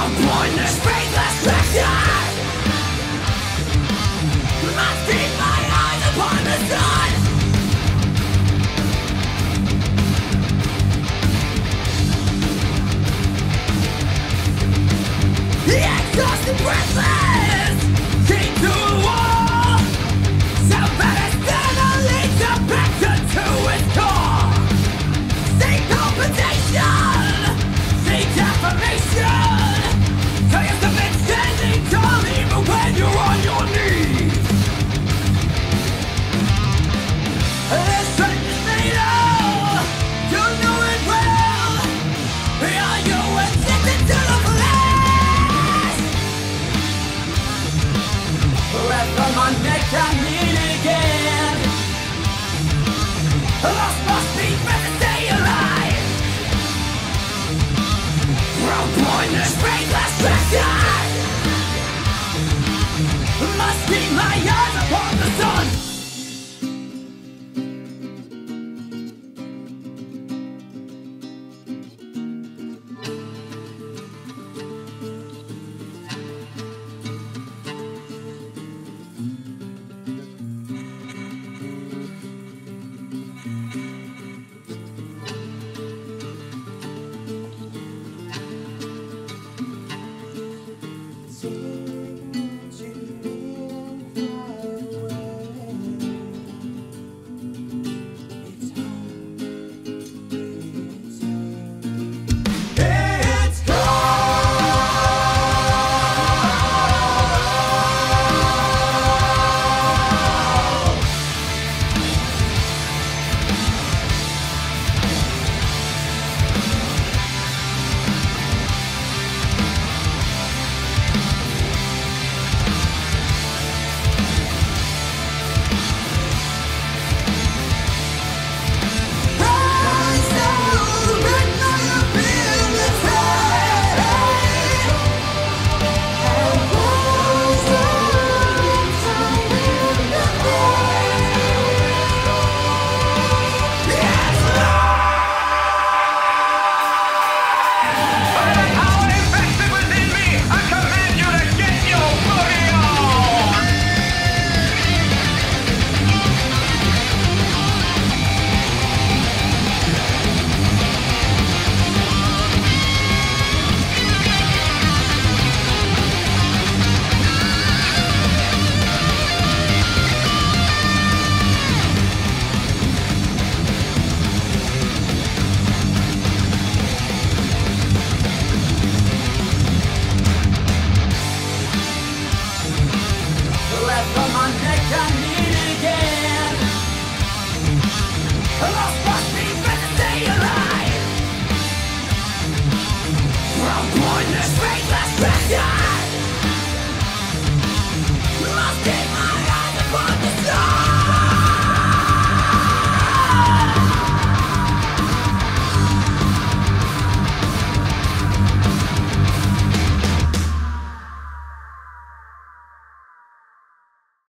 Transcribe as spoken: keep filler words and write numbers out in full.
From blindness, faithless fiction, must keep my eyes upon the sun. The exhausted breathless keep to the wall. Self-medicine leads a vector to its core. Seek compensation, seek affirmation. Tell yourself it's standing tall even when you're on your knees. This strength is fatal, you know it well. Are you addicted to the flesh? Breath from my neck, I need again. Lost must be meant to stay alive. From blindness, faithless fiction, must keep my eyes upon the sun. Yeah!